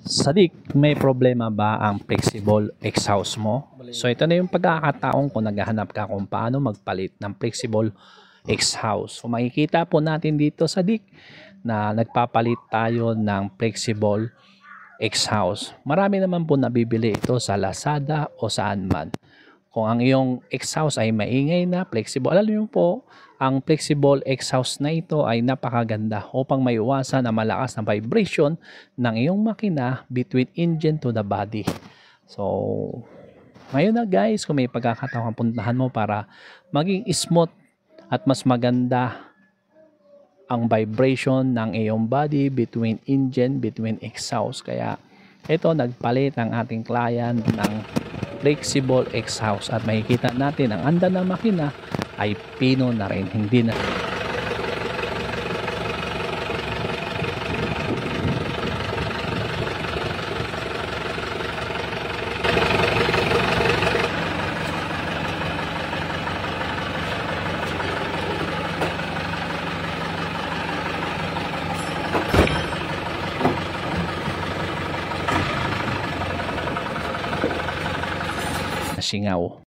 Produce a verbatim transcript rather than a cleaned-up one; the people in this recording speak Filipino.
Sadik, may problema ba ang flexible exhaust mo? So ito na yung pagkakataon kung naghahanap ka kung paano magpalit ng flexible exhaust. So makikita po natin dito sa Sadik na nagpapalit tayo ng flexible exhaust. Marami naman po nabibili ito sa Lazada o saan man. Kung ang iyong exhaust ay maingay na, flexible, alam niyo po, ang flexible exhaust na ito ay napakaganda upang maiwasan ang malakas na vibration ng iyong makina between engine to the body. So, ngayon na guys, kung may pagkakataon puntahan mo para maging smooth at mas maganda ang vibration ng iyong body between engine, between exhaust. Kaya ito, nagpalit ang ating client ng flexible exhaust at makikita natin ang anda ng makina ay pino na rin, hindi na singaw.